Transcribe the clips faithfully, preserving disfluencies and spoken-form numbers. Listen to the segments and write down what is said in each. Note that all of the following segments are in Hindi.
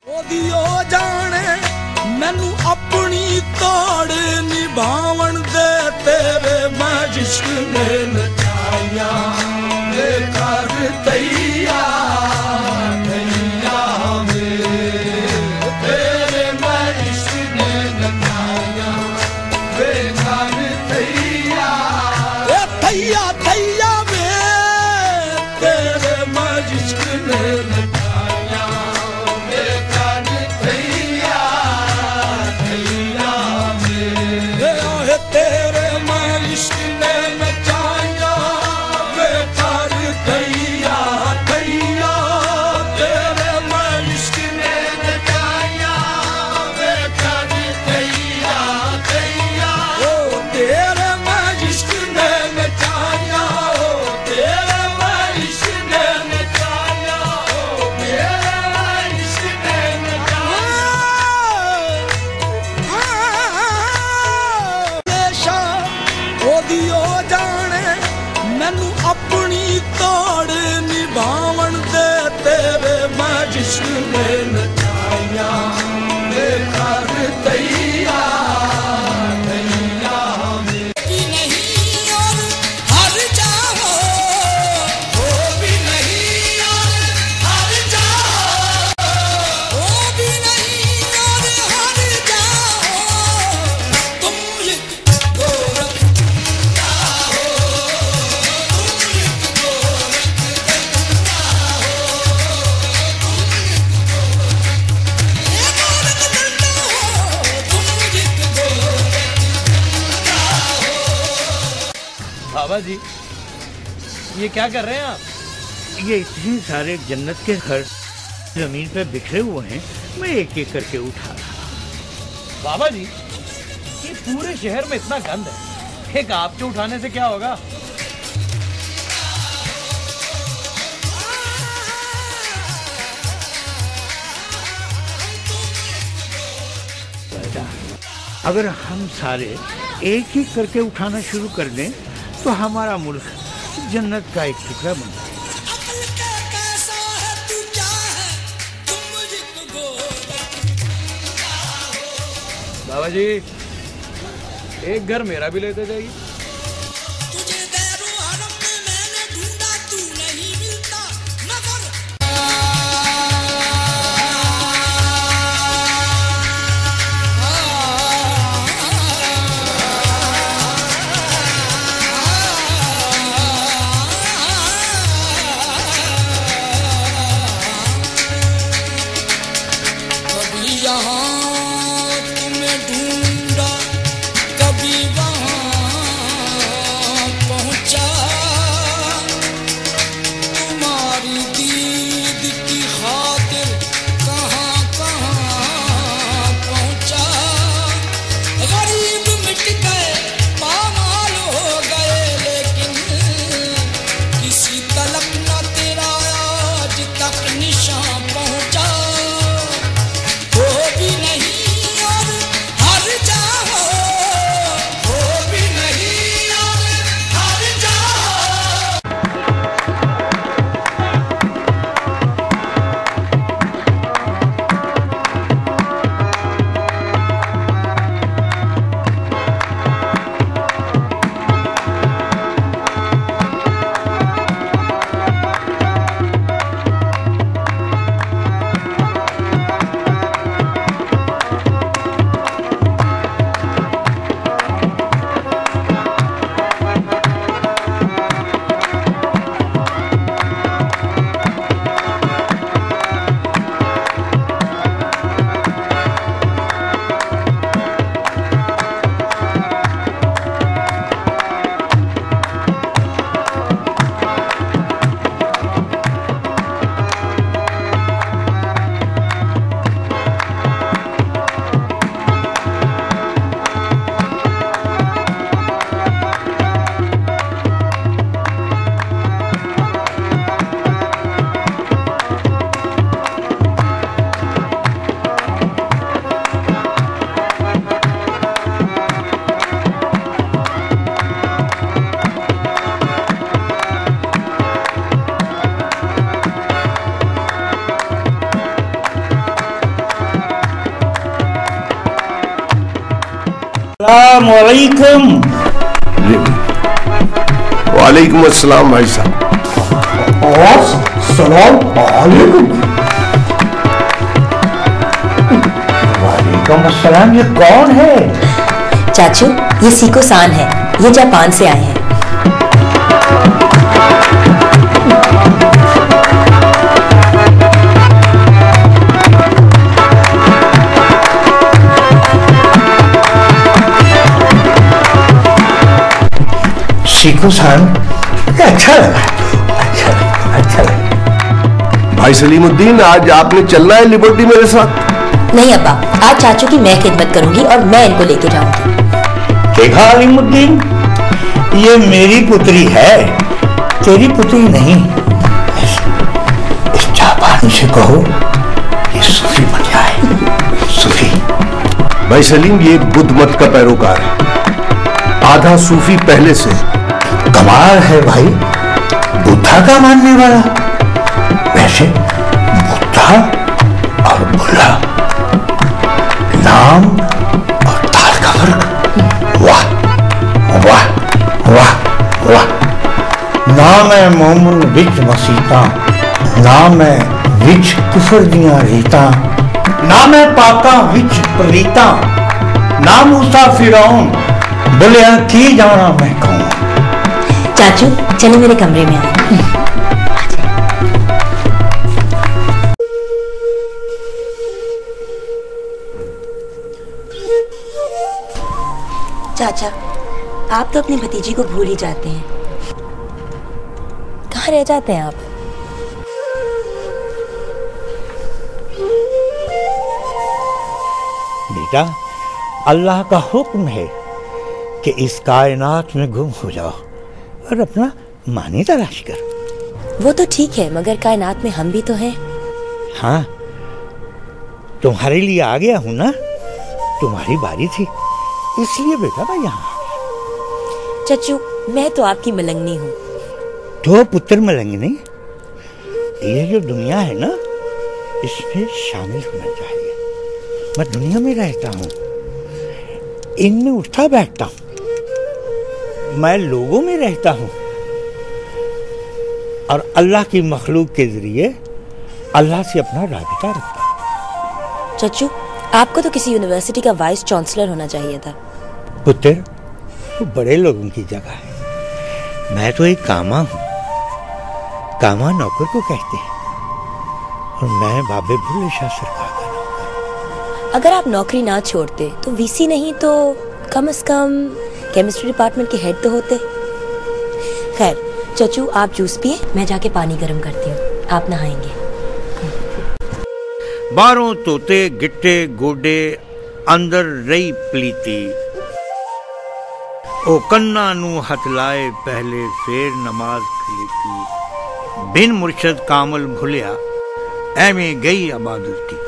ओदियो जाने मैनू अपनी तोड़ निभावन दे तेरे मैं जिश्क ने नचाया वे कर दैया दैया वे तेरे मैं जिश्क ने नचाया वे कर दैया ए दैया दैया वे तेरे मैं जिश्क ने नचाया वे कर दैया दैया वे ए तेरे मैं इश्क ने नचाया वे कर दैया दैया तेरे मैं इश्क ने नचाया वे कर दैया दैया ओ तेरे मैं इश्क ने नचाया ओ तेरे मैं इश्क ने नचाया ओ तेरे मैं इश्क ने नचाया ओदियो जाने मैनू अपनी तोड़ निभावन दे तेरे मैं जिश्क ने नचाया वे कर दैया दैया भी नहीं और हर जाओ वो भी नहीं और हर जाओ वो भी नहीं और हर जाओ तुम एक गोरख बाबा जी, ये क्या कर रहे हैं आप? ये इतने सारे जन्नत के घर जमीन पे बिखरे हुए हैं, मैं एक एक करके उठा रहा। बाबा जी, ये पूरे शहर में इतना गंद है, एक आपके उठाने से क्या होगा? बेटा, अगर हम सारे एक ही करके उठाना शुरू कर दें तो हमारा मुल्क जन्नत का एक टुकड़ा बन जाएगा। बाबा जी, एक घर मेरा भी लेते जाइए। यहाँ तुम्हें ढूंढा कभी वहाँ अस्सलाम वालेकुम। वालेकुम अस्सलाम भाई साहब। अस्सलाम वालेकुम। वालेकुम अस्सलाम। ये कौन है? चाचू, ये सीको सान है, ये जापान से आए हैं। सीको सान, अच्छा लगा, अच्छा लगा, अच्छा लगा। भाई सलीमुद्दीन, आज आपने चलना है लिबर्टी मेरे साथ? नहीं अब्बा, आज चाचू की मैं खिदमत करूंगी और मैं इनको लेके जाऊंगी। देखा अलीमुद्दीन, ये मेरी पुत्री है, तेरी पुत्री नहीं। इस जापानी से कहो ये सूफी बन जाए, सूफी। भाई सलीम, ये बुद्ध मत का पैरोकार है, आधा सूफी पहले से। कमाल है भाई, बुद्धा का मानने वाला। वैसे बुद्धा और बुल्ला, नाम और ताल का फर्क, वाह वाह वाह वाह। नाम है मोमन विच मसीता, नाम है विच कुफर दियां रीता, नाम है पाका विच पलीता, नाम मूसा फिरौन बोलिया की जाना मैं कहूँ। चाचू चलो मेरे कमरे में आए। चाचा, आप तो अपनी भतीजी को भूल ही जाते हैं। कहाँ रह जाते हैं आप? बेटा, अल्लाह का हुक्म है कि इस कायनात में गुम हो जाओ और अपना मानी तलाश कर। वो तो ठीक है, मगर कायनात में हम भी तो हैं। हाँ, तुम्हारे लिए आ गया हूं ना, तुम्हारी बारी थी, इसलिए बेटा मैं यहाँ। चाचू, मैं तो आपकी मलंगनी हूँ। तो पुत्र मलंगनी, ये जो दुनिया है ना, इसमें शामिल होना चाहिए। मैं दुनिया में रहता हूँ, इनमें उठता बैठता हूँ, मैं लोगों में रहता हूँ और अल्लाह की मखलूक के जरिए अल्लाह से अपना राबिता रखता हूँ। चाचू, आपको तो किसी यूनिवर्सिटी का वाइस चांसलर होना चाहिए था। पुत्र, वो बड़े लोगों की जगह है, मैं तो एक कामा हूँ। कामा नौकर को कहते हैं और मैं बाबे भुल्ले शाह सरकार का नौकर। अगर आप नौकरी ना छोड़ते तो वीसी नहीं तो कम से कम केमिस्ट्री डिपार्टमेंट के हेड तो होते। खैर चाचू, आप जूस पिए, मैं जाके पानी गर्म करती हूँ, आप नहाएंगे। बारों तोते गिट्टे गोडे अंदर रही प्लीती, ओ कन्ना नू हथ लाए पहले फेर नमाज खलीती, बिन मुर्शद कामल भुलिया एवें गई इबादत की।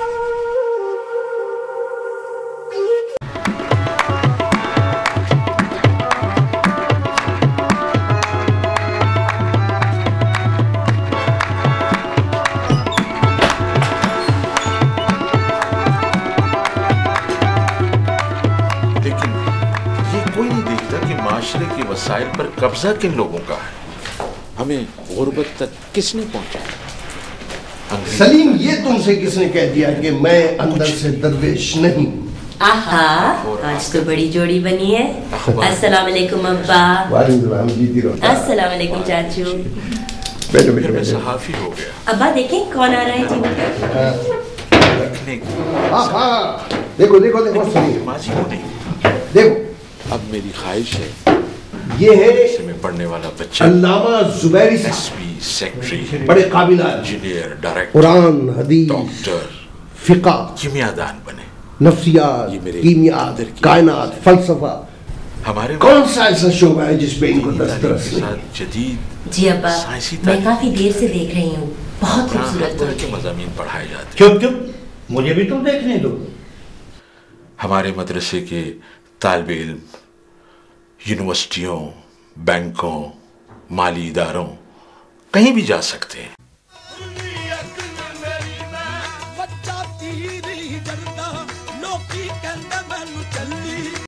के वसाइल पर कब्जा किन लोगों का है? हमें गुर्बत तक किसने पहुंचाया? सलीम, ये तुमसे किसने कह दिया कि मैं अंदर से दरवेश नहीं? आहा, आज तो बड़ी जोड़ी बनी है। अस्सलाम वालेकुम अब्बा। वालेकुम जीती रहो। अस्सलाम वालेकुम चाचू। बैठो बैठो। मैं सहाफी हो गया। अब्बा देखें कौन आ रहा है जी। रखने की हाँ हाँ, देखो देखो देखो सलीम, माजी को नहीं। देखो, अब मेरी ख्वाहिश है ये है में पढ़ने वाला बच्चा, अल्लामा जुबैरी साहब, एसपी, सेक्रेटरी, बड़े काबिल इंजीनियर, डायरेक्टर, कुरान, हदीस, डॉक्टर, फिका, किमियादान बने, नफ्सियात, कीमियात, कायनात, फलसफा। हमारे कौन सा ऐसा शोबा है जिस पे इनको दस्तरस नहीं? जदीद जी अब्बा, मैं काफी देर से देख रही हूँ, बहुत खूबसूरत बोलते हैं। मज़ामीन पढ़ाए जाते। चुप चुप, मुझे भी तो देखने दो। हमारे मदरसे के तालिबे इल्म यूनिवर्सिटियों, बैंकों, माली इदारों कहीं भी जा सकते हैं। बच्चा तीरी जरदा लोकी कहंदे मैनू